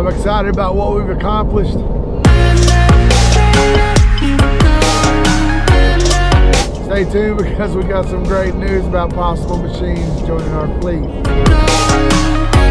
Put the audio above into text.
I'm excited about what we've accomplished. Stay tuned because we got some great news about possible machines joining our fleet.